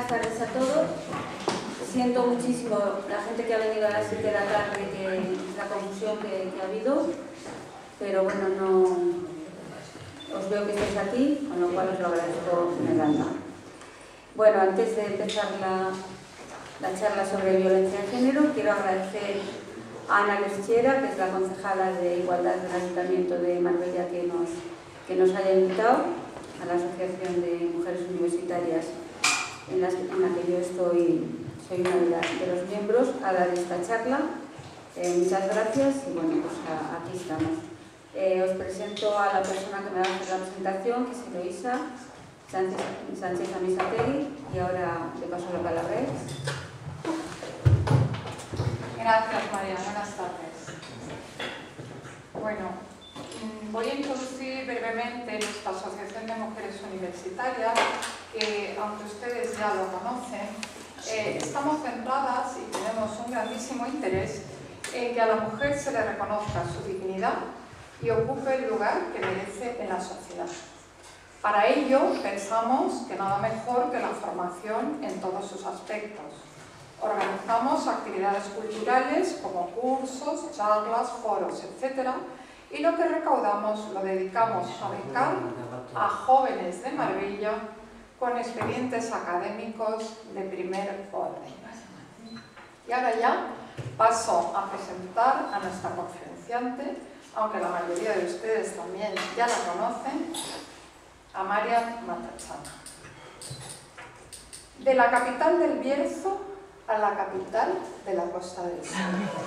buenas tardes a todos. Siento muchísimo la gente que ha venido a las 7 de la tarde, la confusión que ha habido, pero bueno, no os veo que estéis aquí, con lo cual os lo agradezco en el alma. Bueno, antes de empezar la charla sobre violencia de género, quiero agradecer a Ana Leschera, que es la concejala de Igualdad del Ayuntamiento de Marbella, que nos haya invitado a la Asociación de Mujeres Universitarias en la que yo soy una de los miembros, a dar esta charla. Muchas gracias y bueno, pues aquí estamos. Os presento a la persona que me va a hacer la presentación, que es Eloísa Sánchez Amisategui, y ahora le paso la palabra. Gracias, María. Buenas tardes. Bueno, voy a introducir brevemente nuestra Asociación de Mujeres Universitarias, que aunque ustedes ya lo conocen, estamos centradas y tenemos un grandísimo interés en que a la mujer se le reconozca su dignidad y ocupe el lugar que merece en la sociedad. Para ello, pensamos que nada mejor que la formación en todos sus aspectos. Organizamos actividades culturales como cursos, charlas, foros, etc. Y lo que recaudamos lo dedicamos a becar a jóvenes de Marbella con expedientes académicos de primer orden. Y ahora ya paso a presentar a nuestra conferenciante, aunque la mayoría de ustedes también ya la conocen, a María Matachana. De la capital del Bierzo a la capital de la Costa del Sol.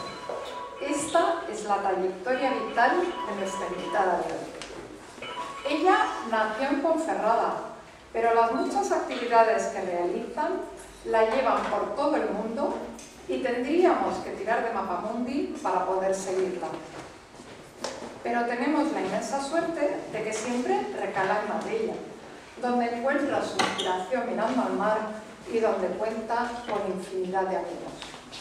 Esta es la trayectoria vital de nuestra invitada de hoy. Ella nació en Ponferrada, pero las muchas actividades que realizan la llevan por todo el mundo y tendríamos que tirar de Mapamundi para poder seguirla. Pero tenemos la inmensa suerte de que siempre recala en Marbella, donde encuentra su inspiración mirando al mar y donde cuenta con infinidad de amigos.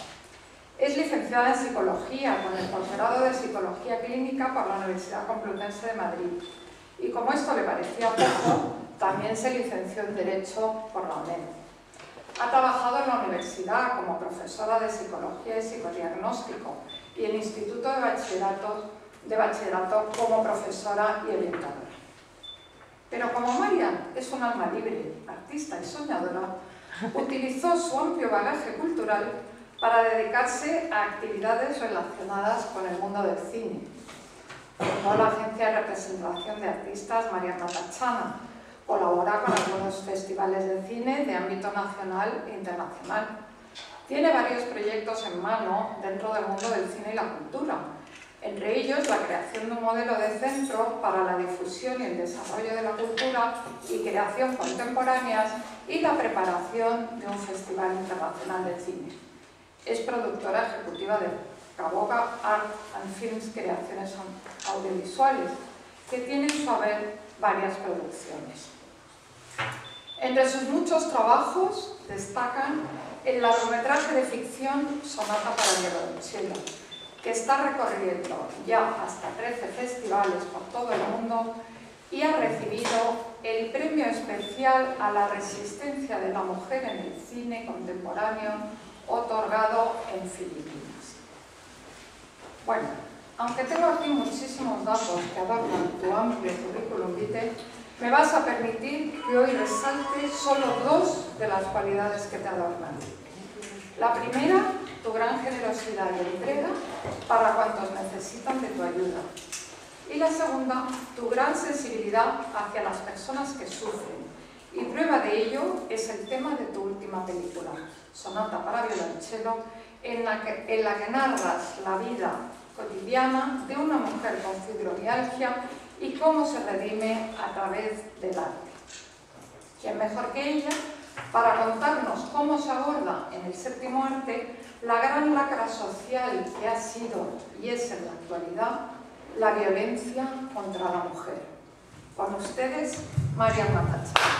Es licenciada en Psicología, con el posgrado de Psicología Clínica por la Universidad Complutense de Madrid. Y como esto le parecía poco, también se licenció en Derecho por la UNED. Ha trabajado en la universidad como profesora de Psicología y Psicodiagnóstico y en el Instituto de Bachillerato como profesora y orientadora. Pero como María es un alma libre, artista y soñadora, utilizó su amplio bagaje cultural para dedicarse a actividades relacionadas con el mundo del cine. Fundó la Agencia de Representación de Artistas María Matachana. Colabora con algunos festivales de cine de ámbito nacional e internacional. Tiene varios proyectos en mano dentro del mundo del cine y la cultura, entre ellos la creación de un modelo de centro para la difusión y el desarrollo de la cultura y creación contemporáneas y la preparación de un festival internacional de cine. Es productora ejecutiva de Caboga Art and Films Creaciones Audiovisuales, que tiene en su haber varias producciones. Entre sus muchos trabajos destacan el largometraje de ficción Sonata para violonchelo, que está recorriendo ya hasta 13 festivales por todo el mundo y ha recibido el premio especial a la resistencia de la mujer en el cine contemporáneo otorgado en Filipinas. Bueno, aunque tengo aquí muchísimos datos que adornan tu amplio currículum vitae, me vas a permitir que hoy resalte solo dos de las cualidades que te adornan. La primera, tu gran generosidad y entrega para cuantos necesitan de tu ayuda. Y la segunda, tu gran sensibilidad hacia las personas que sufren. Y prueba de ello es el tema de tu última película, Sonata para violonchelo, en la que narras la vida cotidiana de una mujer con fibromialgia y cómo se redime a través del arte. ¿Quién mejor que ella para contarnos cómo se aborda en el séptimo arte la gran lacra social que ha sido y es en la actualidad la violencia contra la mujer? Con ustedes, María Matachana.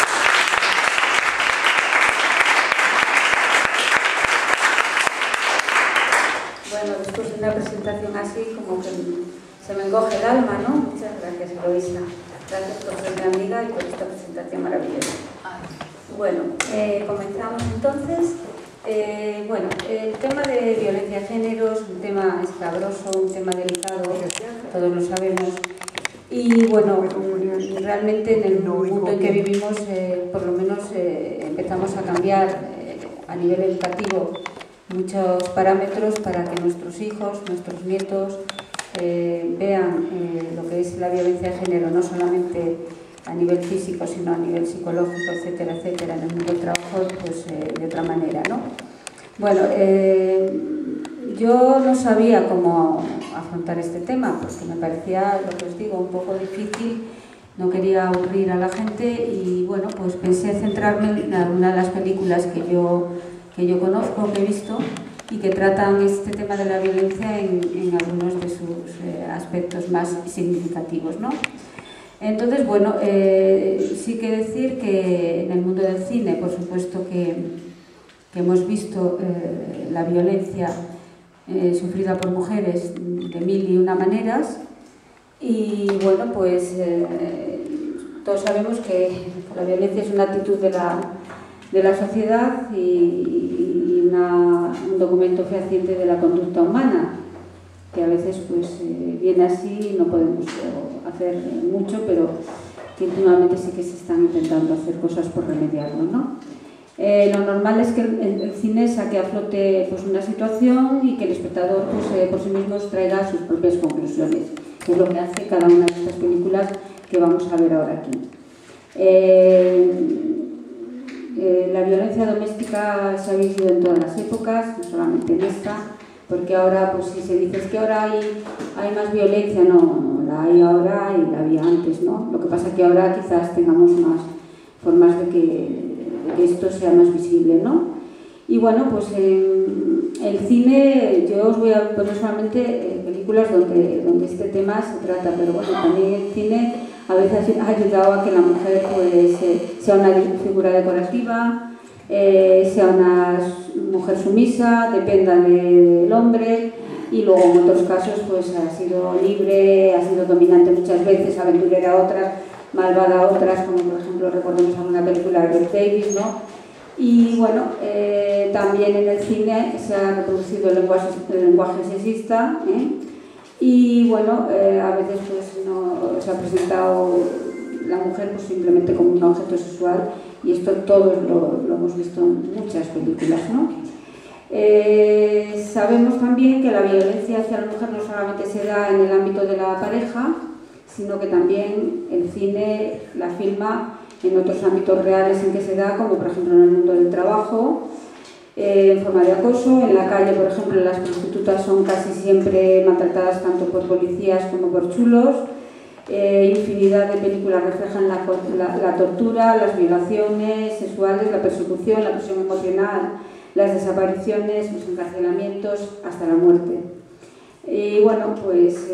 Bueno, después de una presentación así, como que se me encoge el alma, ¿no? Muchas gracias, Eloísa. Gracias por ser mi amiga y por esta presentación maravillosa. Bueno, comenzamos entonces. Bueno, el tema de violencia de género es un tema escabroso, un tema delicado, todos lo sabemos. Y bueno, realmente en el mundo en que vivimos, por lo menos empezamos a cambiar a nivel educativo muchos parámetros para que nuestros hijos, nuestros nietos vean lo que es la violencia de género, no solamente a nivel físico, sino a nivel psicológico, etcétera, etcétera, en el mundo del trabajo, pues de otra manera, ¿no? Bueno, yo no sabía cómo afrontar este tema, porque me parecía, lo que os digo, un poco difícil, no quería aburrir a la gente y bueno, pues pensé centrarme en alguna de las películas que yo conozco, que he visto y que tratan este tema de la violencia en algunos de sus aspectos más significativos, ¿no? Entonces, bueno, sí que decir que en el mundo del cine, por supuesto que hemos visto la violencia sufrida por mujeres de mil y una maneras y, bueno, pues todos sabemos que la violencia es una actitud de la sociedad y un documento fehaciente de la conducta humana, que a veces pues viene así y no podemos hacer mucho, pero que últimamente sí que se están intentando hacer cosas por remediarlo, ¿no? Lo normal es que el cine saque a flote pues, una situación y que el espectador pues, por sí mismo traiga sus propias conclusiones, que es lo que hace cada una de estas películas que vamos a ver ahora aquí. La violencia doméstica se ha vivido en todas las épocas, no solamente en esta, porque ahora, pues si se dice es que ahora hay más violencia, no, la hay ahora y la había antes, ¿no? Lo que pasa es que ahora quizás tengamos más formas de que esto sea más visible, ¿no? Y bueno, pues en el cine yo os voy a poner solamente películas donde este tema se trata, pero bueno, también el cine a veces ha ayudado a que la mujer pues, sea una figura decorativa, sea una mujer sumisa, dependa del hombre y luego en otros casos pues ha sido libre, ha sido dominante muchas veces, aventurera otras, malvada otras, como por ejemplo recordemos alguna película de Bette Davis, ¿no? Y bueno, también en el cine se ha reproducido el lenguaje sexista, y bueno, a veces pues no se ha presentado la mujer pues, simplemente como un objeto sexual y esto todos lo hemos visto en muchas películas, ¿no? Sabemos también que la violencia hacia la mujer no solamente se da en el ámbito de la pareja, sino que también el cine la filma en otros ámbitos reales en que se da, como por ejemplo en el mundo del trabajo, en forma de acoso. En la calle, por ejemplo, las prostitutas son casi siempre maltratadas tanto por policías como por chulos. Infinidad de películas reflejan la tortura, las violaciones sexuales, la persecución, la presión emocional, las desapariciones, los encarcelamientos, hasta la muerte. Y bueno, pues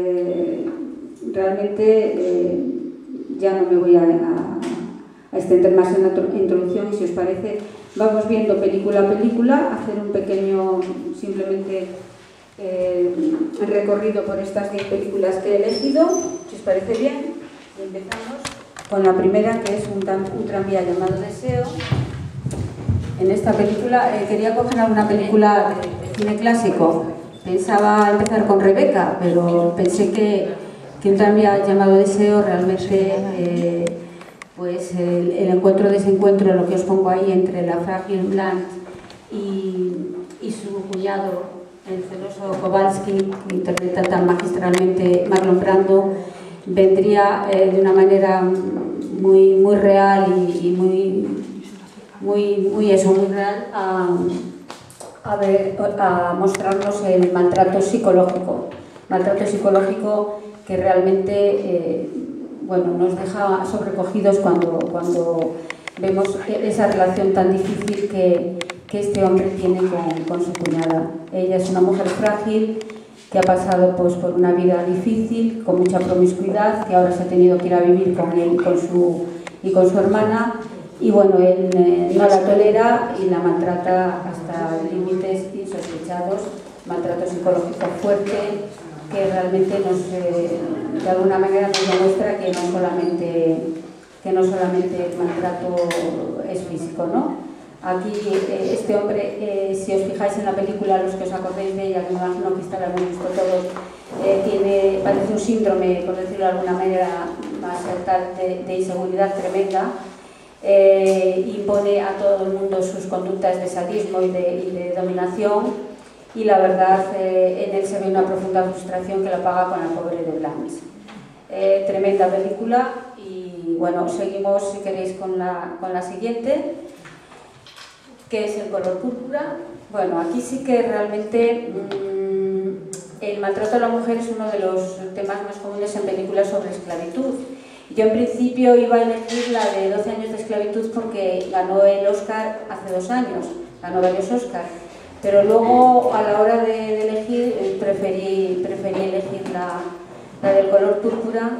realmente ya no me voy a extender más en la introducción y si os parece vamos viendo película a película, hacer un pequeño simplemente recorrido por estas 10 películas que he elegido, si os parece bien. Y empezamos con la primera, que es un tranvía llamado Deseo. En esta película quería coger alguna película de cine clásico. Pensaba empezar con Rebeca, pero pensé que un tranvía llamado Deseo realmente pues el encuentro-desencuentro, lo que os pongo ahí entre la frágil Blanche y su cuñado, el celoso Kowalski, que interpreta tan magistralmente Marlon Brando, vendría de una manera muy real y muy real a mostrarnos el maltrato psicológico que realmente bueno, nos deja sobrecogidos cuando vemos esa relación tan difícil que este hombre tiene con su cuñada. Ella es una mujer frágil que ha pasado pues, por una vida difícil, con mucha promiscuidad, que ahora se ha tenido que ir a vivir con él y con su hermana, y bueno, él no la tolera y la maltrata hasta límites insospechados, maltrato psicológico fuerte, que realmente de alguna manera nos demuestra que no solamente que no solamente el maltrato es físico, ¿no? Aquí este hombre, si os fijáis en la película, los que os acordéis de ella, que me imagino que esta la hemos visto todos, parece un síndrome, por decirlo de alguna manera, más tal de inseguridad tremenda. Impone a todo el mundo sus conductas de sadismo y de dominación, y la verdad en él se ve una profunda frustración que la paga con la pobre de Blanes. Tremenda película. Y bueno, seguimos si queréis con la siguiente, que es El color púrpura. Bueno, aquí sí que realmente el maltrato a la mujer es uno de los temas más comunes en películas sobre esclavitud. Yo en principio iba a elegir la de 12 años de esclavitud porque ganó el Oscar hace 2 años, ganó varios Oscars, pero luego a la hora de elegir preferí elegir la del color púrpura.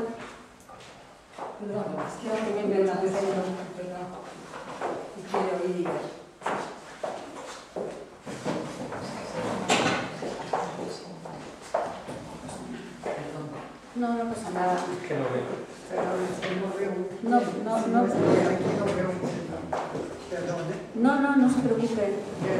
No, no pasa nada. Que no veo. No se preocupe.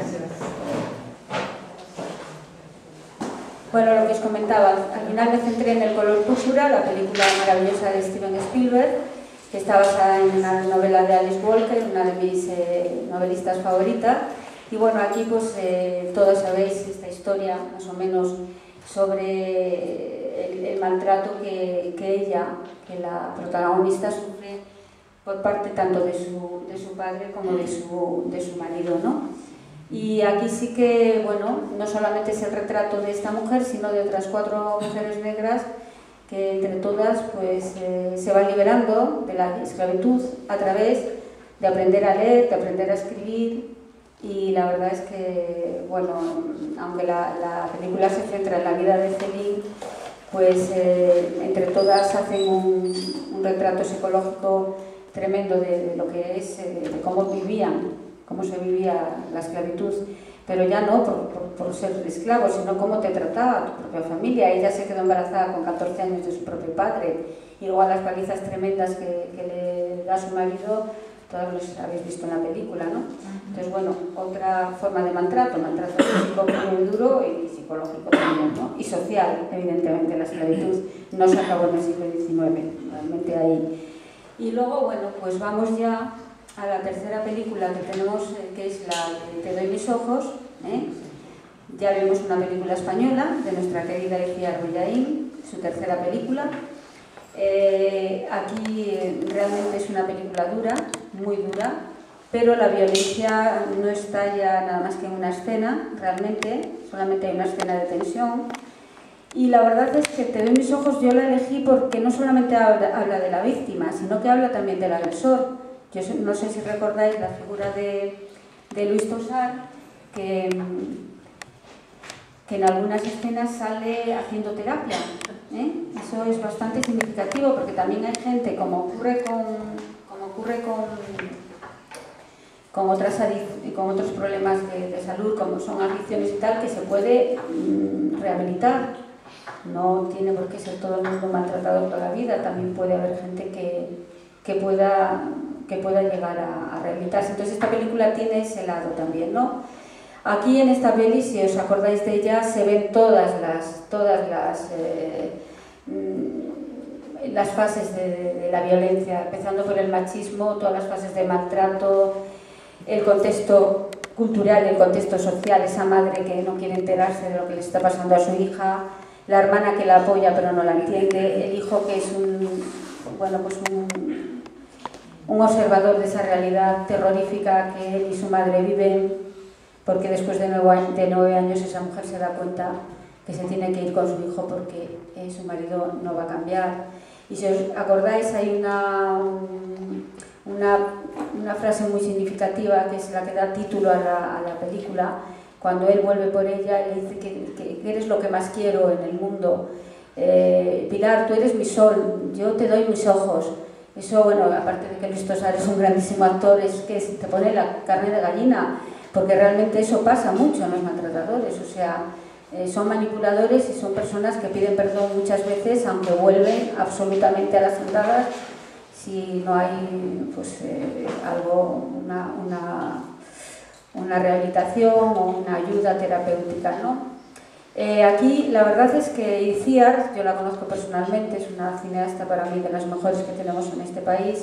Bueno, lo que os comentaba, al final me centré en El color púrpura, la película maravillosa de Steven Spielberg, que está basada en una novela de Alice Walker, una de mis novelistas favoritas. Y bueno, aquí pues todos sabéis esta historia, más o menos, sobre el maltrato que la protagonista sufre por parte tanto de su padre como de su marido, ¿no? Y aquí sí que, bueno, no solamente es el retrato de esta mujer, sino de otras 4 mujeres negras que entre todas pues se van liberando de la esclavitud a través de aprender a leer, de aprender a escribir. Y la verdad es que, bueno, aunque la película se centra en la vida de Céline, pues entre todas hacen un retrato psicológico tremendo de lo que es, de cómo se vivía la esclavitud, pero ya no por ser esclavo, sino cómo te trataba tu propia familia. Ella se quedó embarazada con 14 años de su propio padre, y luego a las palizas tremendas que le da su marido, todos los habéis visto en la película, ¿no? Entonces, bueno, otra forma de maltrato físico muy duro y psicológico también, ¿no? Y social, evidentemente, la esclavitud no se acabó en el siglo XIX, realmente ahí. Y luego, bueno, pues vamos ya a la tercera película que tenemos, que es la de Te doy mis ojos, ¿eh? Ya vemos una película española de nuestra querida Icíar Bollaín, su tercera película. Aquí realmente es una película dura, muy dura, pero la violencia no está ya nada más que en una escena, realmente, solamente hay una escena de tensión. Y la verdad es que Te doy mis ojos yo la elegí porque no solamente habla de la víctima, sino que habla también del agresor. Yo no sé si recordáis la figura de Luis Tosar, que en algunas escenas sale haciendo terapia, ¿eh? Eso es bastante significativo porque también hay gente, como ocurre con otros problemas de salud, como son adicciones y tal, que se puede rehabilitar. No tiene por qué ser todo el mundo maltratado toda la vida, también puede haber gente que pueda llegar a rehabilitarse. Entonces esta película tiene ese lado también, ¿no? Aquí en esta peli, si os acordáis de ella, se ven todas las fases de la violencia, empezando por el machismo, todas las fases de maltrato, el contexto cultural, el contexto social, esa madre que no quiere enterarse de lo que le está pasando a su hija, la hermana que la apoya pero no la entiende, el hijo que es un observador de esa realidad terrorífica que él y su madre viven, porque después de 9 años esa mujer se da cuenta que se tiene que ir con su hijo porque su marido no va a cambiar. Y si os acordáis, hay una frase muy significativa que es la que da título a la película, cuando él vuelve por ella y le dice que eres lo que más quiero en el mundo. Pilar, tú eres mi sol, yo te doy mis ojos. Eso, bueno, aparte de que Luis Tosar es un grandísimo actor, es que te pone la carne de gallina, porque realmente eso pasa mucho en los maltratadores, o sea, son manipuladores y son personas que piden perdón muchas veces, aunque vuelven absolutamente a las andadas si no hay pues, algo, una rehabilitación o una ayuda terapéutica, ¿no? Aquí la verdad es que Itziar, yo la conozco personalmente, es una cineasta para mí de las mejores que tenemos en este país.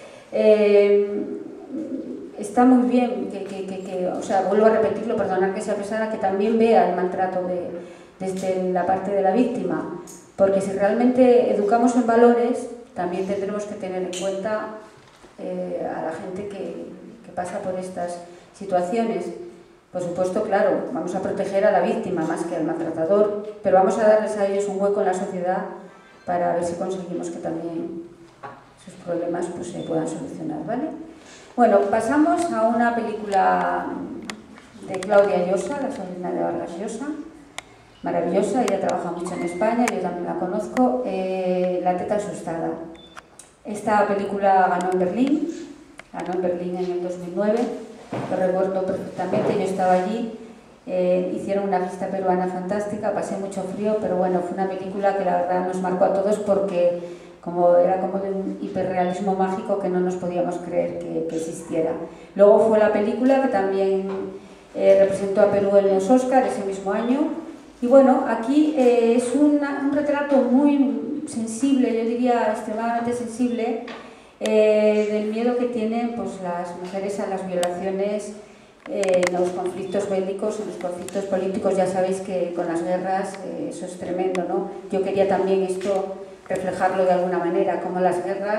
Está muy bien o sea, vuelvo a repetirlo, perdonar que sea pesada, que también vea el maltrato desde la parte de la víctima, porque si realmente educamos en valores, también tendremos que tener en cuenta a la gente que pasa por estas situaciones. Por supuesto, claro, vamos a proteger a la víctima más que al maltratador, pero vamos a darles a ellos un hueco en la sociedad para ver si conseguimos que también sus problemas pues, se puedan solucionar, ¿vale? Bueno, pasamos a una película de Claudia Llosa, la sobrina de Vargas Llosa, maravillosa, ella trabaja mucho en España, yo también la conozco, La teta asustada. Esta película ganó en Berlín en el 2009, lo recuerdo perfectamente, yo estaba allí, hicieron una fiesta peruana fantástica, pasé mucho frío, pero bueno, fue una película que la verdad nos marcó a todos porque era como de un hiperrealismo mágico que no nos podíamos creer que existiera. Luego fue la película que también representó a Perú en los Oscars ese mismo año. Y bueno, aquí es un retrato muy sensible, yo diría extremadamente sensible, del miedo que tienen pues, las mujeres a las violaciones en los conflictos bélicos, en los conflictos políticos. Ya sabéis que con las guerras eso es tremendo, ¿no? Yo quería también esto reflejarlo de alguna manera, como las guerras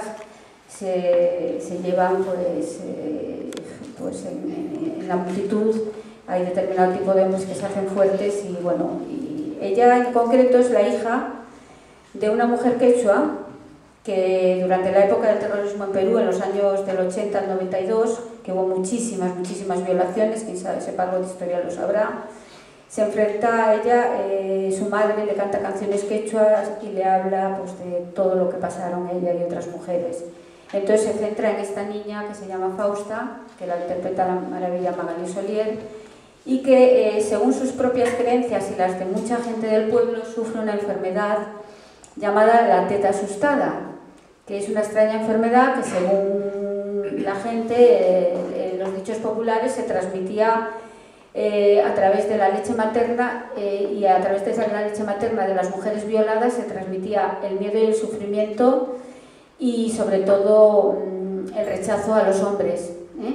se llevan pues en la multitud, hay determinado tipo de hombres que se hacen fuertes y bueno, y ella en concreto es la hija de una mujer quechua que durante la época del terrorismo en Perú, en los años del 80 al 92, que hubo muchísimas violaciones, quien sabe, sepa algo de historia lo sabrá, se enfrenta a ella, su madre le canta canciones quechuas y le habla pues, de todo lo que pasaron ella y otras mujeres. Entonces se centra en esta niña que se llama Fausta, que la interpreta la maravilla Magali Solier, y que según sus propias creencias y las de mucha gente del pueblo sufre una enfermedad llamada la teta asustada, que es una extraña enfermedad que según la gente, los dichos populares, se transmitía a través de la leche materna y a través de la leche materna de las mujeres violadas se transmitía el miedo y el sufrimiento y sobre todo el rechazo a los hombres,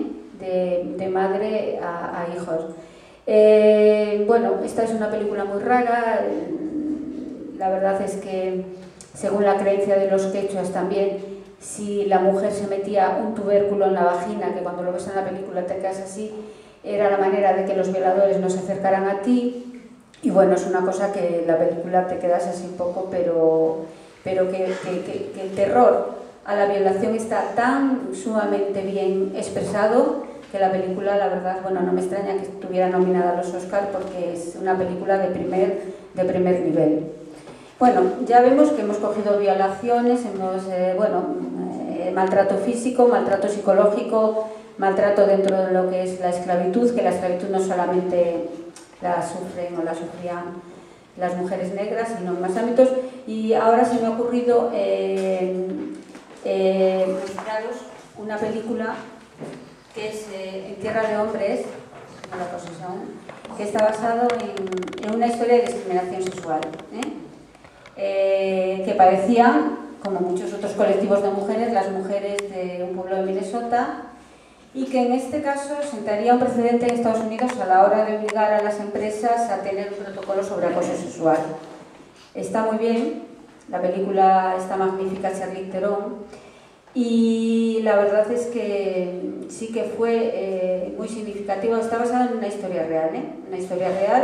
de madre a hijos. Bueno, esta es una película muy rara, la verdad es que según la creencia de los quechuas también, si la mujer se metía un tubérculo en la vagina, que cuando lo ves en la película te quedas así, era la manera de que los violadores no se acercaran a ti. Y bueno, es una cosa que en la película te quedas así un poco, pero que el terror a la violación está tan sumamente bien expresado que la película, la verdad, bueno, no me extraña que estuviera nominada a los Oscars porque es una película de primer nivel. Bueno, ya vemos que hemos cogido violaciones, maltrato físico, maltrato psicológico, maltrato dentro de lo que es la esclavitud, que la esclavitud no solamente la sufren o la sufrían las mujeres negras, sino en más ámbitos. Y ahora se me ha ocurrido mostraros una película que es En tierra de hombres, no la posesión, que está basado en una historia de discriminación sexual, que parecían, como muchos otros colectivos de mujeres, las mujeres de un pueblo de Minnesota, y que en este caso sentaría un precedente en Estados Unidos a la hora de obligar a las empresas a tener un protocolo sobre acoso sexual. Está muy bien, la película está magnífica, Charlize Theron, y la verdad es que sí que fue muy significativo. Está basada en una historia real, una historia real.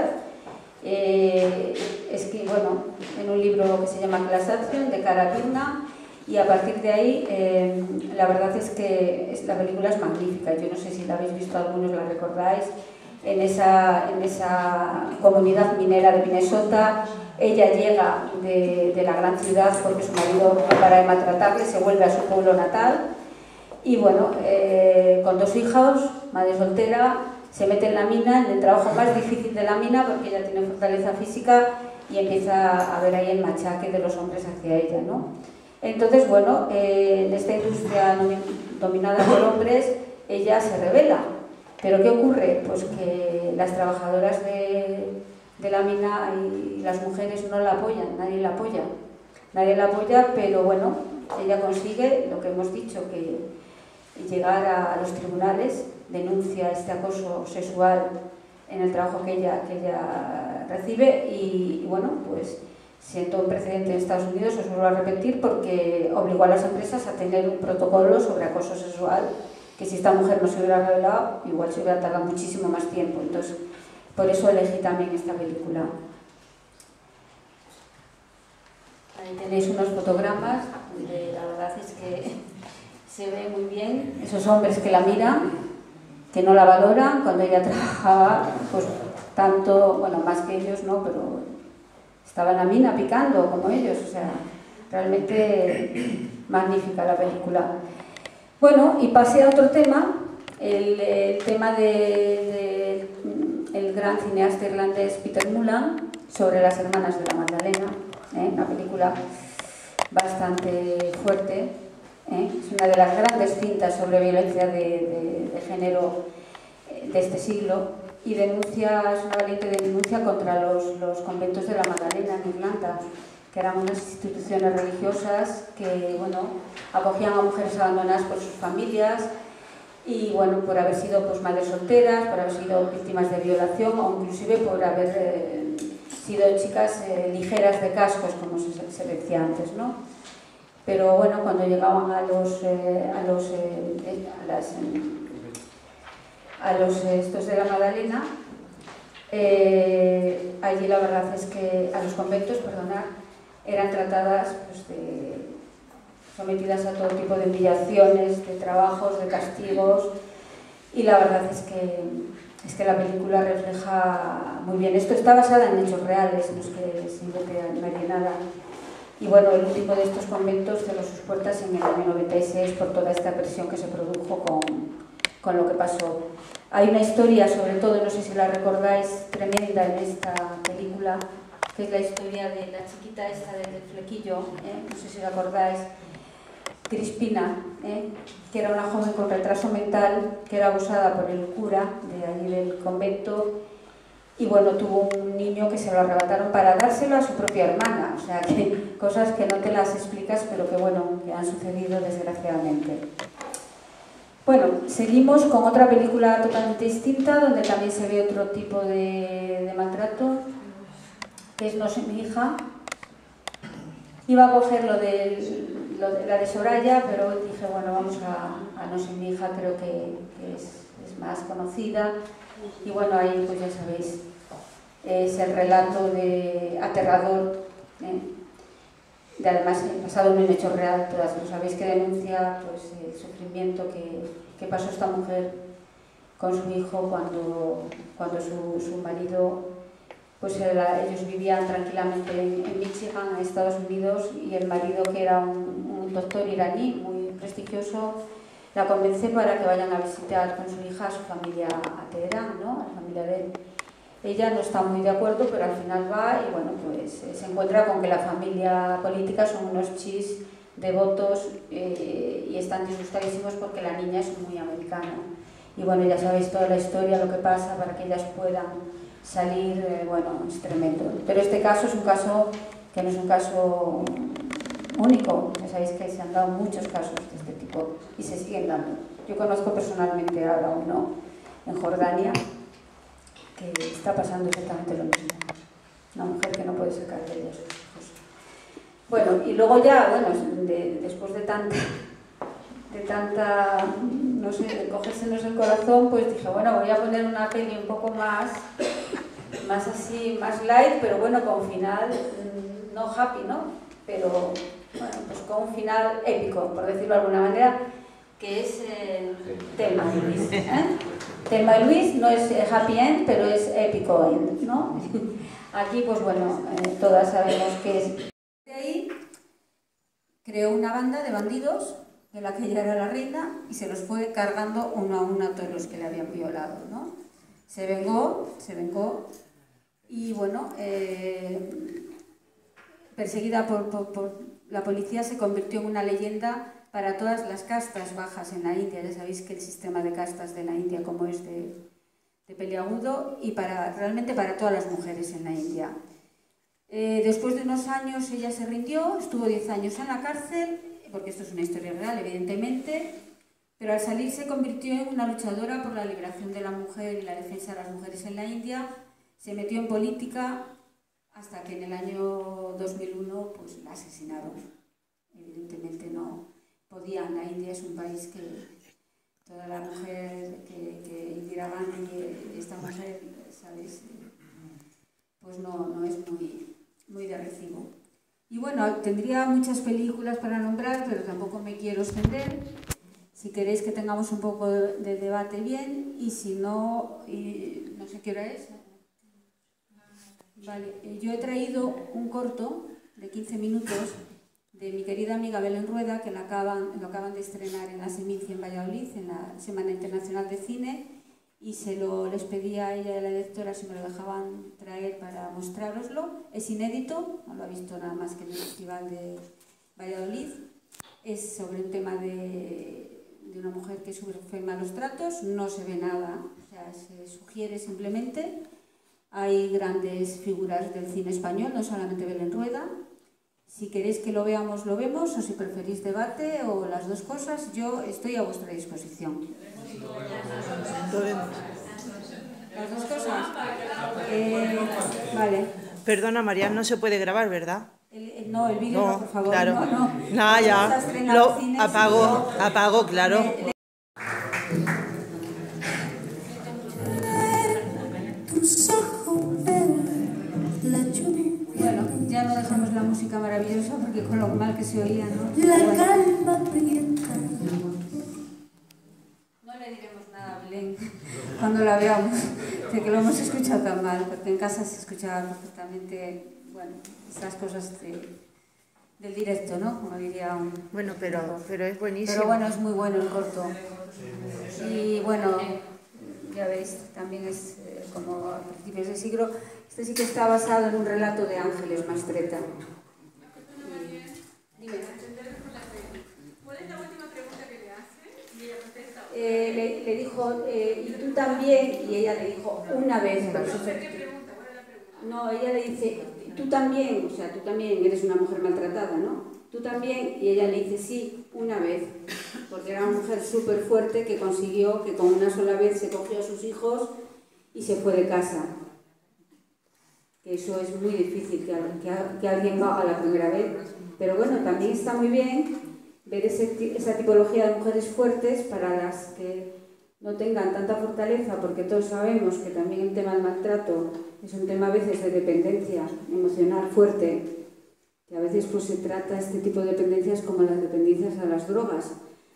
En un libro que se llama Class Action, de Cara Turna, y a partir de ahí la verdad es que la película es magnífica. Yo no sé si la habéis visto, algunos la recordáis. En esa comunidad minera de Minnesota, ella llega de la gran ciudad porque su marido no para de maltratarle, se vuelve a su pueblo natal y bueno, con 2 hijos, madre soltera, se mete en la mina, en el trabajo más difícil de la mina porque ella tiene fortaleza física y empieza a ver ahí el machaque de los hombres hacia ella, ¿no? Entonces, bueno, en esta industria dominada por hombres, ella se rebela. ¿Pero qué ocurre? Pues que las trabajadoras de la mina y las mujeres no la apoyan, nadie la apoya. Nadie la apoya, pero bueno, ella consigue lo que hemos dicho, que llegar a los tribunales, denuncia este acoso sexual en el trabajo que ella recibe y bueno, pues siento un precedente en Estados Unidos, os vuelvo a repetir, porque obligó a las empresas a tener un protocolo sobre acoso sexual, que si esta mujer no se hubiera revelado, igual se hubiera tardado muchísimo más tiempo. Entonces, por eso elegí también esta película. Ahí tenéis unos fotogramas, donde la verdad es que se ve muy bien esos hombres que la miran, que no la valoran, cuando ella trabajaba, pues tanto, bueno, más que ellos, ¿no? Pero estaba en la mina picando como ellos, o sea, realmente magnífica la película. Bueno, y pasé a otro tema, el tema del gran cineasta irlandés Peter Mullan, sobre las hermanas de la Magdalena, una película bastante fuerte, es una de las grandes cintas sobre violencia de género de este siglo, y es una valiente denuncia contra los conventos de la Magdalena en Irlanda, que eran unas instituciones religiosas que, bueno, acogían a mujeres abandonadas por sus familias y, bueno, por haber sido pues, madres solteras, por haber sido víctimas de violación o inclusive por haber sido chicas ligeras de cascos, como se decía antes, ¿no? Pero, bueno, cuando llegaban a los estos de la Magdalena, allí la verdad es que a los conventos, perdonad, eran tratadas pues, sometidas a todo tipo de humillaciones, de trabajos, de castigos, y la verdad es que la película refleja muy bien. Esto está basada en hechos reales, no es que se invente nada. Y bueno, el último de estos conventos cerró sus puertas en el año 96 por toda esta presión que se produjo con lo que pasó. Hay una historia, sobre todo, no sé si la recordáis, tremenda en esta película, que es la historia de la chiquita esta del flequillo, no sé si la acordáis, Crispina, que era una joven con retraso mental, que era abusada por el cura de allí del convento, y bueno, tuvo un niño que se lo arrebataron para dárselo a su propia hermana, o sea, que cosas que no te las explicas, pero que bueno, que han sucedido desgraciadamente. Bueno, seguimos con otra película totalmente distinta, donde también se ve otro tipo de maltrato, que es No sé mi hija. Iba a coger la de Soraya, pero dije, bueno, vamos a No sé mi hija, creo que es más conocida. Y bueno, ahí pues ya sabéis, es el relato aterrador, de además basado en un hecho real, todas lo sabéis, que denuncia pues, el sufrimiento que pasó esta mujer con su hijo cuando su marido, pues ellos vivían tranquilamente en Michigan, en Estados Unidos, y el marido, que era un doctor iraní muy prestigioso, la convence para que vayan a visitar con su hija a su familia a Teherán, ¿no? A la familia de él. Ella no está muy de acuerdo, pero al final va y bueno, pues se encuentra con que la familia política son unos chis devotos y están disgustadísimos porque la niña es muy americana. Y bueno, ya sabéis toda la historia, lo que pasa para que ellas puedan salir, bueno, es tremendo. Pero este caso es un caso que no es un caso único, ya sabéis que se han dado muchos casos de este tipo y se siguen dando. Yo conozco personalmente ahora uno en Jordania que está pasando exactamente lo mismo. Una mujer que no puede sacar de ella a sus hijos. Bueno, y luego ya, bueno, después de tanta, no sé, de cogérsenos el corazón, pues dije, bueno, voy a poner una peli un poco más así, más light, pero bueno, con final no happy, ¿no? Pero bueno, pues con un final épico, por decirlo de alguna manera, que es Thelma y Luis. Thelma y Luis no es happy end, pero es épico end, ¿no? Aquí, pues bueno, todas sabemos que es. De ahí creó una banda de bandidos, de la que ella era la reina, y se los fue cargando uno a uno a todos los que le habían violado, ¿no? Se vengó, y bueno, perseguida la policía se convirtió en una leyenda para todas las castas bajas en la India. Ya sabéis que el sistema de castas de la India como es de peliagudo, y realmente para todas las mujeres en la India. Después de unos años ella se rindió, estuvo 10 años en la cárcel, porque esto es una historia real, evidentemente, pero al salir se convirtió en una luchadora por la liberación de la mujer y la defensa de las mujeres en la India. Se metió en política hasta que en el año 2001 pues, la asesinaron. Evidentemente no podían. La India es un país que toda la mujer que Indira Gandhi, esta mujer, ¿sabes? Pues no es muy de recibo. Y bueno, tendría muchas películas para nombrar, pero tampoco me quiero extender. Si queréis que tengamos un poco de debate, bien, y si no, no sé qué hora es. Vale, yo he traído un corto de 15 minutos de mi querida amiga Belén Rueda, que lo acaban de estrenar en la Semincia en Valladolid, en la Semana Internacional de Cine, y les pedí a ella y a la directora si me lo dejaban traer para mostrároslo. Es inédito, no lo ha visto nada más que en el Festival de Valladolid. Es sobre un tema de una mujer que sufre malos tratos, no se ve nada, o sea, se sugiere simplemente. Hay grandes figuras del cine español, no solamente Belén Rueda. Si queréis que lo veamos, lo vemos, o si preferís debate o las dos cosas, yo estoy a vuestra disposición. ¿Las dos cosas? Vale. Perdona, María, no se puede grabar, ¿verdad? No, el vídeo no, por favor. Claro. No, ya. Lo apagó, claro. Bueno, ya no dejamos la música maravillosa porque con lo mal que se oía, ¿no? No le diremos nada a Belén cuando la veamos, de que lo hemos escuchado tan mal, porque en casa se escuchaba perfectamente, bueno, estas cosas del directo, ¿no? Como diría un... Bueno, pero es buenísimo. Pero bueno, es muy bueno el corto. Y bueno, ya veis, también es como a principios del siglo. Este sí que está basado en un relato de Ángeles Mastretta. Dime. ¿Cuál es la última pregunta que le hace? Y ella contesta. Le dijo, y tú también, y ella le dijo una vez. ¿Qué pregunta? ¿Cuál es la pregunta? No, ella le dice, tú también, o sea, tú también eres una mujer maltratada, ¿no? Tú también, y ella le dice, sí, una vez, porque era una mujer súper fuerte que consiguió que con una sola vez se cogió a sus hijos y se fue de casa. Que eso es muy difícil, que alguien lo haga la primera vez. Pero bueno, también está muy bien ver esa tipología de mujeres fuertes para las que no tengan tanta fortaleza, porque todos sabemos que también el tema del maltrato es un tema a veces de dependencia emocional fuerte, que a veces pues se trata este tipo de dependencias como las dependencias a las drogas.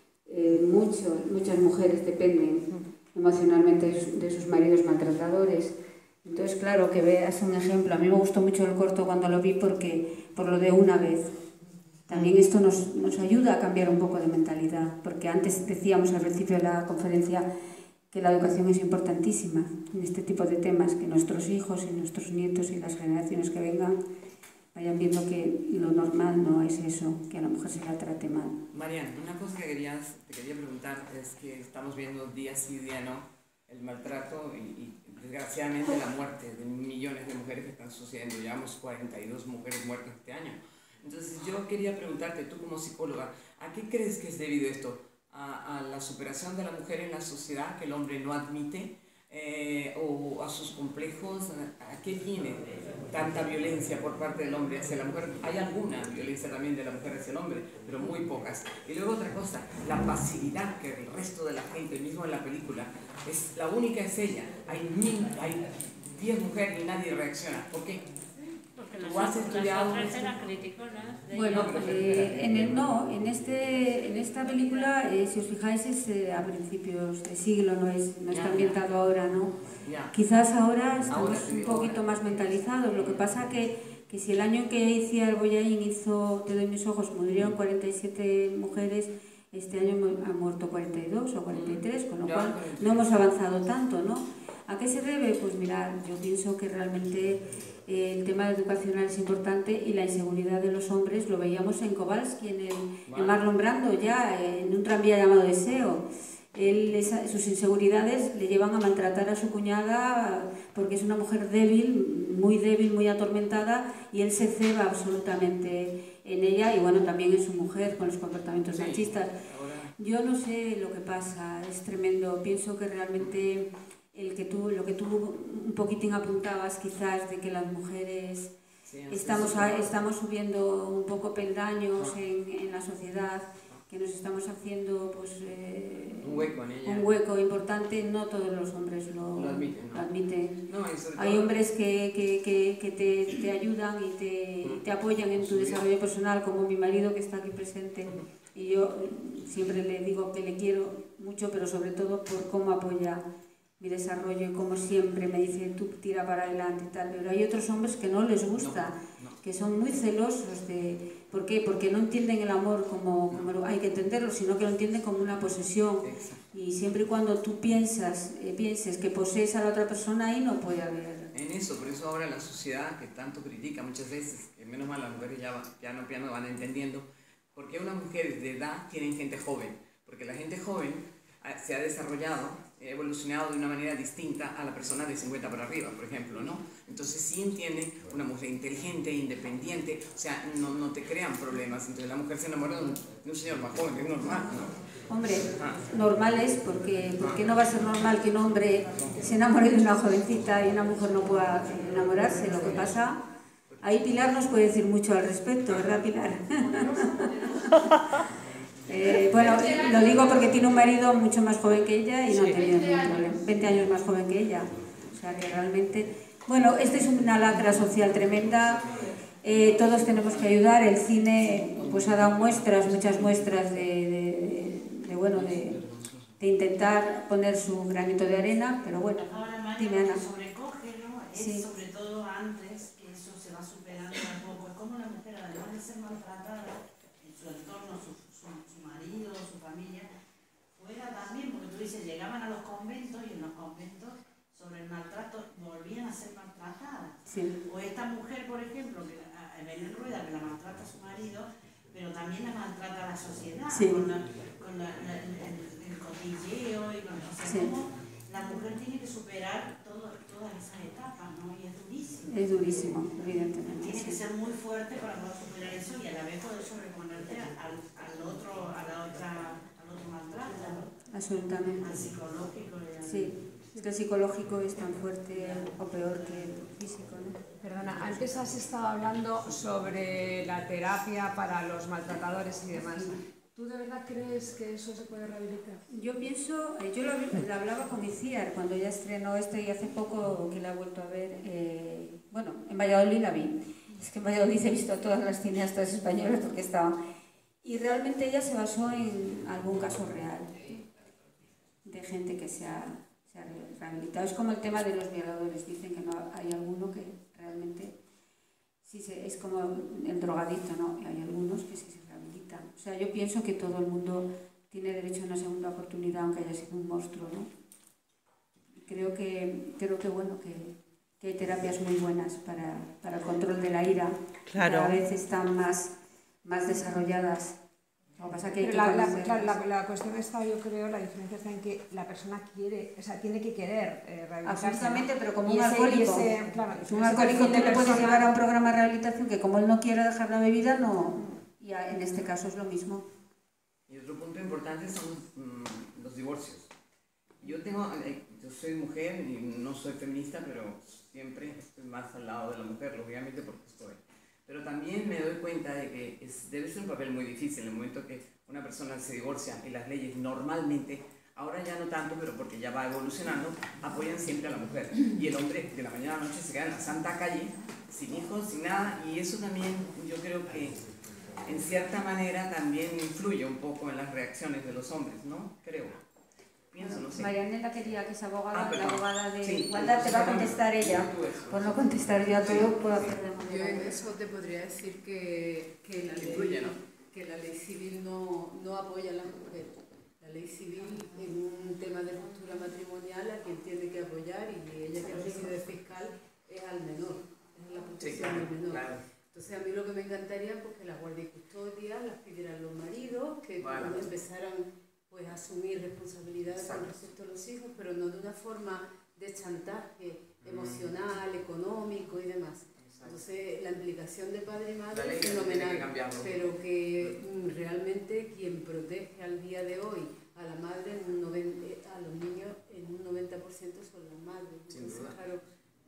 Muchas mujeres dependen emocionalmente de sus maridos maltratadores. Entonces, claro, que veas un ejemplo. A mí me gustó mucho el corto cuando lo vi por lo de una vez. También esto nos ayuda a cambiar un poco de mentalidad, porque antes decíamos al principio de la conferencia que la educación es importantísima en este tipo de temas, que nuestros hijos y nuestros nietos y las generaciones que vengan vayan viendo que lo normal no es eso, que a la mujer se la trate mal. Marian, una cosa que te quería preguntar es que estamos viendo día sí día no el maltrato y desgraciadamente la muerte de millones de mujeres que están sucediendo. Llevamos 42 mujeres muertas este año. Entonces yo quería preguntarte, tú como psicóloga, ¿a qué crees que es debido esto? ¿A la superación de la mujer en la sociedad que el hombre no admite? ¿O a sus complejos? ¿A qué viene tanta violencia por parte del hombre hacia la mujer? Hay alguna violencia también de la mujer hacia el hombre, pero muy pocas. Y luego otra cosa, la pasividad que el resto de la gente, mismo en la película, es la única es ella. Hay 10 mujeres y nadie reacciona. ¿Por qué? ¿Tú has estudiado? Bueno, en esta película, si os fijáis, es a principios de siglo, no está ambientado ahora, ¿no? Quizás ahora estamos un poquito más mentalizados. Lo que pasa que si el año que Itziar Boyain hizo Te doy mis ojos murieron 47 mujeres, este año han muerto 42 o 43, con lo cual no hemos avanzado tanto, ¿no? ¿A qué se debe? Pues mirad, yo pienso que realmente el tema educacional es importante y la inseguridad de los hombres lo veíamos en Kowalski, en Marlon Brando, ya en un tranvía llamado Deseo. Sus inseguridades le llevan a maltratar a su cuñada porque es una mujer débil, muy atormentada, y él se ceba absolutamente en ella y bueno, también en su mujer con los comportamientos machistas. Yo no sé lo que pasa, es tremendo. Pienso que realmente lo que tú un poquitín apuntabas quizás de que las mujeres estamos subiendo un poco peldaños en la sociedad, que nos estamos haciendo pues, un hueco en ella. Un hueco importante, no todos los hombres lo admiten. ¿No? No, hay hombres que te ayudan y te apoyan en tu desarrollo personal, como mi marido que está aquí presente. Y yo siempre le digo que le quiero mucho, pero sobre todo por cómo apoya mi desarrollo y como siempre me dice, tú tira para adelante y tal. Pero hay otros hombres que no les gusta, que son muy celosos de... ¿Por qué? Porque no entienden el amor como hay que entenderlo, sino que lo entienden como una posesión. Exacto. Y siempre y cuando tú pienses que posees a la otra persona, ahí no puede haber... En eso, por eso ahora la sociedad que tanto critica muchas veces, que menos mal las mujeres ya piano van entendiendo, porque unas mujeres de edad tienen gente joven, porque la gente joven se ha desarrollado, ha evolucionado de una manera distinta a la persona de 50 para arriba, por ejemplo, ¿no? Entonces sí entienden una mujer inteligente, independiente, o sea, no te crean problemas. Entonces la mujer se enamora de un señor más joven, que es normal, ¿no? Hombre, normal es porque no va a ser normal que un hombre se enamore de una jovencita y una mujer no pueda enamorarse. Lo que pasa, ahí Pilar nos puede decir mucho al respecto, ¿verdad, Pilar? Bueno, lo digo porque tiene un marido mucho más joven que ella y no ha tenido ningún problema. 20 años más joven que ella. O sea que realmente... Bueno, esta es una lacra social tremenda. Todos tenemos que ayudar. El cine pues ha dado muchas muestras de intentar poner su granito de arena, pero bueno, dime, Ana. Sobrecoge, ¿no? Es sobre todo antes que eso se va superando un poco. Es como la mujer, además de ser maltratada en su entorno, su marido, su familia, fuera también, porque tú dices, llegaban a los conventos y en los conventos sobre el maltrato volvían a ser maltratadas. Sí. O esta mujer, por ejemplo, que Belén Rueda, que la maltrata a su marido, pero también la maltrata a la sociedad, sí. con el cotilleo, y o sea, sí. como la mujer tiene que superar todas esas etapas, ¿no? Y es durísimo. Es durísimo, evidentemente. Tiene que ser muy fuerte para poder superar eso y a la vez poder sobreponerte al otro maltrato, ¿no? Absolutamente. Al psicológico. Sí, es que el psicológico es tan fuerte o peor que el físico, ¿no? Perdona, antes has estado hablando sobre la terapia para los maltratadores y demás. ¿Tú de verdad crees que eso se puede rehabilitar? Yo pienso, yo lo hablaba con Iciar cuando ya estrenó y hace poco que la he vuelto a ver, bueno, en Valladolid la vi. Es que en Valladolid he visto a todas las cineastas españolas porque estaban. Y realmente ella se basó en algún caso real de gente que se ha rehabilitado. Es como el tema de los violadores. Dicen que no hay alguno que realmente sí es como el drogadicto, ¿no? Y hay algunos que sí se rehabilitan. O sea, yo pienso que todo el mundo tiene derecho a una segunda oportunidad, aunque haya sido un monstruo, ¿no? Creo que bueno, que hay terapias muy buenas para el control de la ira. Claro. Cada vez están más desarrolladas. Lo que pasa que hay que la cuestión está, yo creo, la diferencia está en que la persona quiere, o sea, tiene que querer rehabilitarse. Absolutamente, pero como Y un alcohólico. Claro, Es un alcohólico que le puedes llevar a un programa de rehabilitación que como él no quiere dejar la bebida, no. Y en este caso es lo mismo. Y otro punto importante son los divorcios. Yo soy mujer y no soy feminista, pero siempre estoy más al lado de la mujer, lógicamente porque estoy. Pero también me doy cuenta de que debe ser un papel muy difícil en el momento que una persona se divorcia y las leyes normalmente, ahora ya no tanto, pero porque ya va evolucionando, apoyan siempre a la mujer. Y el hombre de la mañana a la noche se queda en la santa calle, sin hijos, sin nada, y eso también yo creo que en cierta manera también influye un poco en las reacciones de los hombres, ¿no? Creo. Pienso, no sé. Marianela quería que es abogada, la abogada de sí, igualdad, te va a contestar ella. Por no contestar yo a todo, puedo hacer de Yo manera. en eso te podría decir que la ley, influye, ¿no? que la ley civil no apoya a la mujer. La ley civil en un tema de ruptura matrimonial a quien tiene que apoyar y ella que reside de fiscal es al menor. Es la el menor. Claro. Entonces a mí lo que me encantaría pues que la guardia y custodia las pidieran los maridos, que Vale. empezaran pues a asumir responsabilidades con respecto a los hijos, pero no de una forma de chantaje emocional, económico y demás. Entonces la implicación de padre y madre es fenomenal, pero que realmente quien protege al día de hoy a la madre, a los niños en un 90% son las madres. Entonces, claro,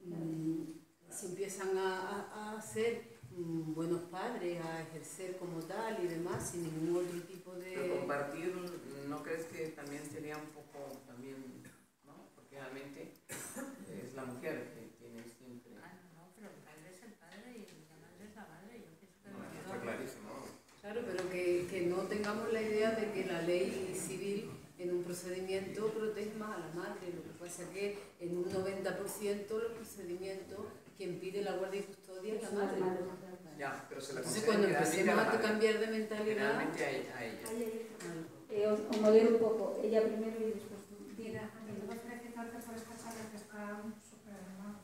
si empiezan a ser buenos padres, a ejercer como tal y demás, sin ningún otro tipo de... Pero compartir, ¿no crees que también sería un poco también, no? Porque realmente es la mujer que tiene siempre... No, pero el padre es el padre y la madre es la madre. Yo pienso que Está clarísimo. Claro, pero que no tengamos la idea de que la ley civil en un procedimiento protege más a la madre. Lo que pasa es que en un 90% los procedimientos quien pide la guardia y custodia es la madre. Ya, pero se la Entonces cuando empecemos a cambiar de mentalidad... generalmente a ella. Os modelo un poco, ella primero y después tú. Mira, tengo que felicitarte por esta charla que está súper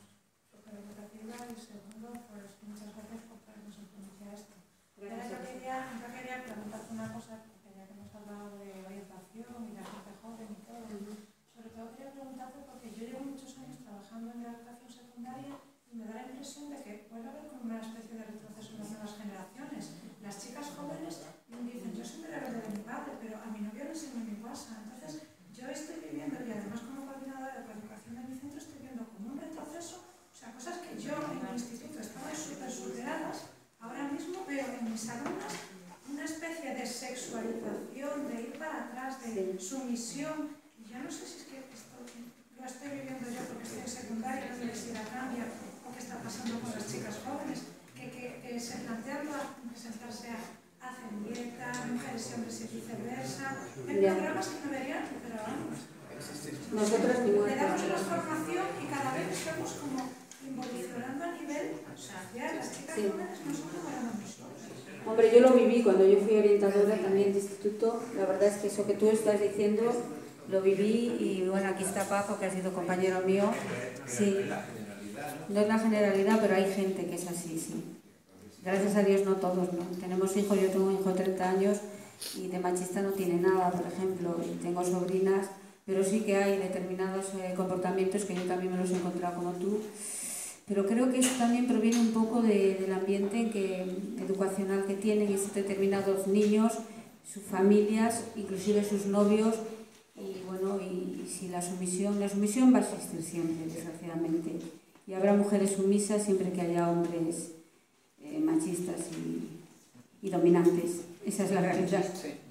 educativa y segundo, pues muchas gracias por traernos en pronuncia esto. Pero yo quería preguntarte una cosa, porque ya que hemos hablado de orientación y la gente joven y todo, sobre todo quería preguntarte porque yo llevo muchos años trabajando en la educación secundaria y me da la impresión de que puede haber como una especie de retroceso en las nuevas generaciones. Las chicas jóvenes dicen, yo soy rebelde de mi padre, pero a mi novio le enseño en mi casa. Entonces, yo estoy viviendo, y además como coordinadora de coeducación de mi centro, estoy viendo como un retroceso, o sea, cosas que yo en mi instituto estaba súper superadas, ahora mismo veo en mis alumnas una especie de sexualización, de ir para atrás, de sumisión. Y yo no sé si es que esto lo estoy viviendo yo porque estoy en secundaria, en la universidad cambia, o qué está pasando con las chicas jóvenes, que se plantean presentarse a hacer dieta, mujeres y hombres y viceversa, en programas que no deberían, pero vamos. Nosotros Le damos más formación y cada vez estamos como involucionando a nivel social. Las chicas jóvenes no son como éramos nosotros. Hombre, yo lo viví cuando yo fui orientadora también de instituto. La verdad es que eso que tú estás diciendo lo viví y bueno, aquí está Paco, que ha sido compañero mío. Sí, no es la generalidad, pero hay gente que es así, sí. Gracias a Dios no todos, ¿no? Tenemos hijos, yo tengo un hijo de 30 años y de machista no tiene nada, por ejemplo, y tengo sobrinas, pero sí que hay determinados comportamientos que yo también me los he encontrado como tú. Pero creo que eso también proviene un poco del ambiente educacional que tienen esos determinados niños, sus familias, inclusive sus novios, y bueno, y si la sumisión va a existir siempre, desgraciadamente. Y habrá mujeres sumisas siempre que haya hombres machistas y dominantes. Esa es la realidad.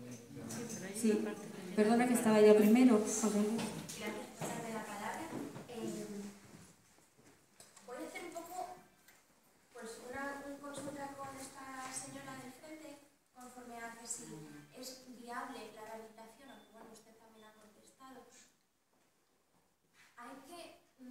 Sí. Perdona que estaba yo primero, José Luis. Si es viable la rehabilitación, aunque bueno, usted también ha contestado, hay que,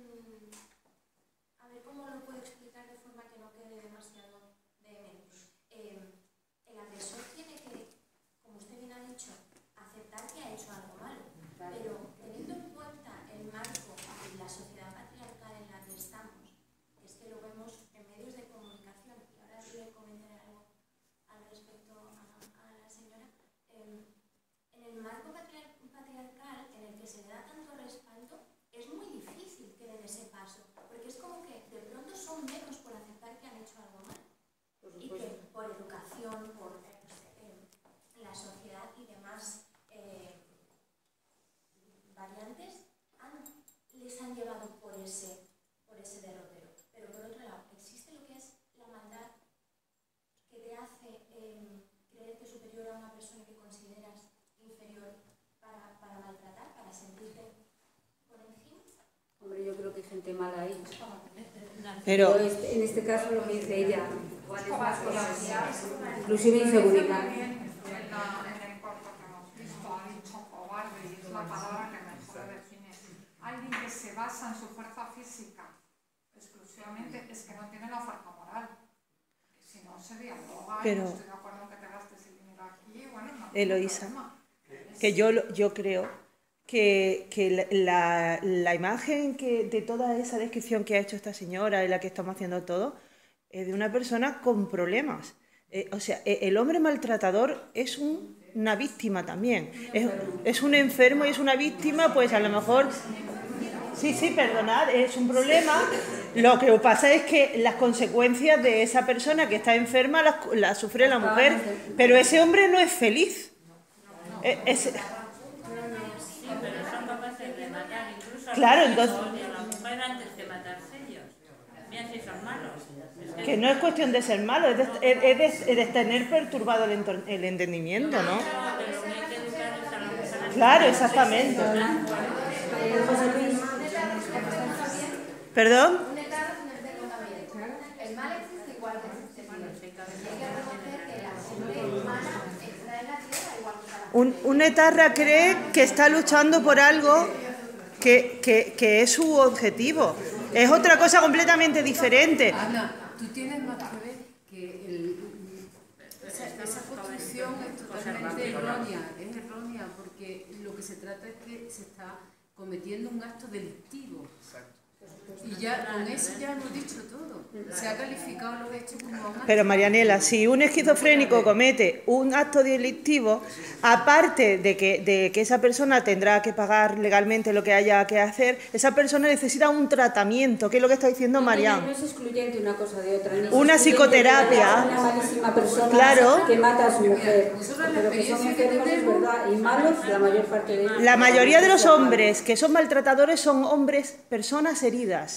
a ver cómo lo puedo explicar de forma que no quede demasiado vehemente. El agresor tiene que, como usted bien ha dicho, aceptar que ha hecho algo malo, pero teniendo en cuenta el marco y la sociedad patriarcal en la que estamos, que es que lo vemos en medios de comunicación, y ahora sí le comentaré algo al respecto a la señora, en el marco patriarcal en el que se le da tanto respaldo, es muy difícil que den ese paso, porque es como que de pronto son menos por aceptar que han hecho algo mal, y que por educación, por la sociedad y demás variantes les han llevado por ese derrotero. Pero por otro lado, existe lo que es la maldad que te hace creerte superior a una persona que consideras inferior para maltratar, para sentirte por encima. Hombre, yo creo que hay gente mala ahí. Pero en este caso lo que dice ella, ¿cuál es más cosa? Inclusive inseguridad. En el corto que hemos visto ha dicho cobarde y es la palabra que mejor define. Alguien que se basa en su fuerza física exclusivamente es que no tiene la fuerza moral. Si no se dialoga, pero, no estoy de acuerdo en que te gastes el dinero aquí, bueno, no. Eloísa, que yo creo que la imagen de toda esa descripción que ha hecho esta señora y la que estamos haciendo todo, de una persona con problemas. O sea, el hombre maltratador es una víctima también. Es un enfermo y es una víctima, pues a lo mejor... Sí, perdonad, es un problema. Lo que pasa es que las consecuencias de esa persona que está enferma las sufre la mujer, pero ese hombre no es feliz. Sí, pero son capaces de matar incluso claro, a entonces, la mujer antes de matarse ellos. Mira si son malos. Que no es cuestión de ser malo, es de tener perturbado el entendimiento, ¿no? Claro, exactamente. ¿Perdón? El mal existe igual que existe el bien. Hay que reconocer que la gente humana está en la tierra igual que cada Un etarra cree que está luchando por algo que es su objetivo. Es otra cosa completamente diferente. Ana, tú tienes más que ver que esa construcción es totalmente errónea. Es errónea porque lo que se trata es que se está cometiendo un acto delictivo. Y ya con eso ya hemos dicho todo. Se ha calificado los hechos como un acto. Pero Marianela, si un esquizofrénico comete un acto delictivo, aparte de que esa persona tendrá que pagar legalmente lo que haya que hacer, esa persona necesita un tratamiento, que es lo que está diciendo Marian. No es excluyente una cosa de otra. Una psicoterapia. Una malísima persona, claro, que mata a su mujer. Pero que son enfermos, es verdad, y malos la mayor parte de ellos. La mayoría de los hombres que son maltratadores son hombres, personas heridas.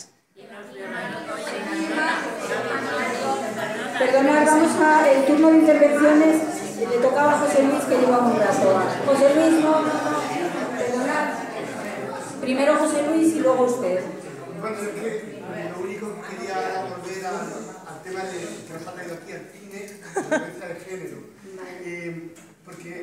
Perdonad, vamos al turno de intervenciones. Le tocaba a José Luis, que lleva un rato. José Luis, no. Perdonad. Primero José Luis y luego usted. Bueno, es que lo único que quería era volver al tema que nos ha traído aquí, al cine, la violencia de género. Porque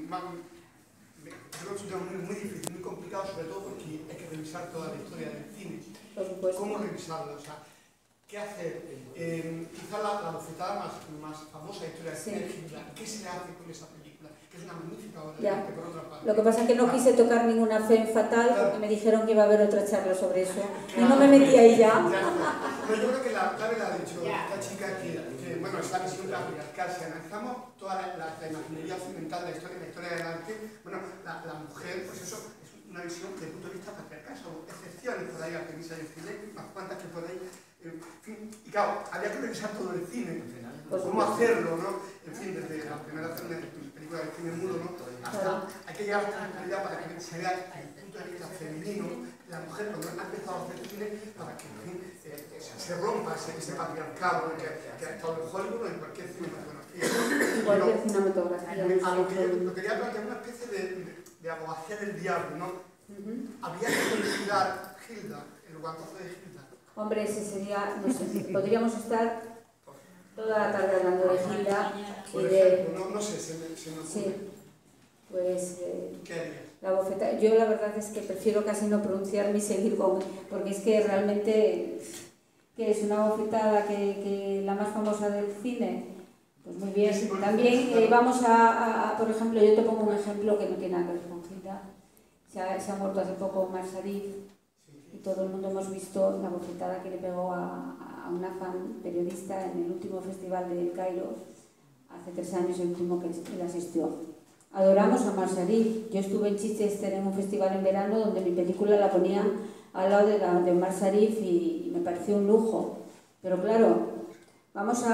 es un tema muy difícil, muy complicado, sobre todo porque hay que revisar toda la historia del cine. Por supuesto. ¿Cómo revisarlo? O sea, ¿qué hacer? Quizá la bofetada más famosa de la historia del cine es Hitler. ¿Qué se hace con esa película? Que es una magnífica obra de arte, por otra parte. Lo que pasa es que no quise tocar ninguna fe fatal porque me dijeron que iba a haber otra charla sobre eso. Y no me metí ahí ya. Pero yo creo que la clave la ha dicho esta chica que bueno, es la visión patriarcal. Si analizamos toda la imaginería occidental de la historia del arte, bueno, la mujer, pues eso es una visión desde el punto de vista patriarcal. Son excepciones por ahí, Artemisa y el cine, unas cuantas que por ahí. En fin, y claro, había que revisar todo el cine, cómo hacerlo, ¿no? En fin, desde la primera película del cine mudo, ¿no? Hasta hay que llegar a la realidad para que se vea desde el punto de vista femenino la mujer cuando ha empezado a hacer cine para que, en fin, se rompa ese patriarcado que ha estado en Hollywood o en cualquier cinematografía. Cualquier cinematografía. A lo que yo quería plantear una especie de abogacía del diablo, ¿no? Había que felicitar Hilda, el guantazo de Hilda. Hombre, ese sería, no sé, podríamos estar toda la tarde hablando de Hilda y de... No sé, se me ocurre. Sí, pues... ¿Qué harías? La bofetada. Yo la verdad es que prefiero casi no pronunciarme y seguir con... Porque es que realmente, que es una bofetada que la más famosa del cine, pues muy bien. También vamos por ejemplo, yo te pongo un ejemplo que no tiene nada que ver con Hilda. Se ha muerto hace poco Omar Sharif. Y todo el mundo hemos visto la bofetada que le pegó a una fan periodista en el último festival de El Cairo, hace 3 años, el último que él asistió. Adoramos a Omar Sharif. Yo estuve en Chichester en un festival en verano donde mi película la ponía al lado de Omar Sharif y me pareció un lujo. Pero claro, vamos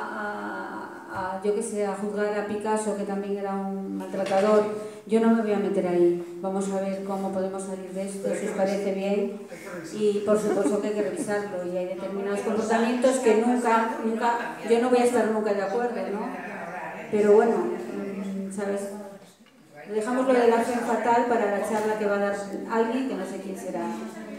yo qué sé, a juzgar a Picasso, que también era un maltratador. Yo no me voy a meter ahí. Vamos a ver cómo podemos salir de esto, si os parece bien. Y por supuesto que hay que revisarlo. Y hay determinados comportamientos que nunca, yo no voy a estar nunca de acuerdo, ¿no? Pero bueno, ¿sabes? Dejamos lo de la acción fatal para la charla que va a dar alguien que no sé quién será.